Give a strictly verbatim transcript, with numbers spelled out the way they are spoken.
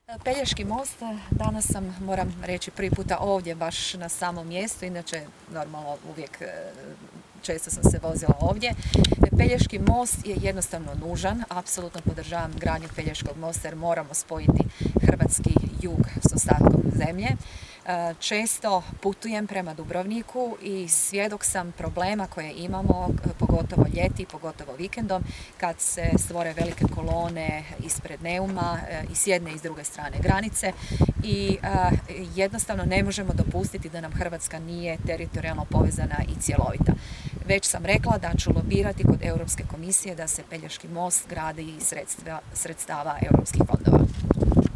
Pelješki most, danas sam, moram reći, prvi puta ovdje, baš na samom mjestu, inače normalno uvijek često sam se vozila ovdje. Pelješki most je jednostavno nužan, apsolutno podržavam gradnju Pelješkog mosta jer moramo spojiti hrvatski jug s ostatkom zemlje. Često putujem prema Dubrovniku i svjedok sam problema koje imamo, pogotovo ljeti, pogotovo vikendom, kad se stvore velike kolone ispred Neuma i s jedne i s druge strane granice i jednostavno ne možemo dopustiti da nam Hrvatska nije teritorijalno povezana i cjelovita. Već sam rekla da ću lobirati kod Europske komisije da se Pelješki most gradi iz sredstava europskih fondova.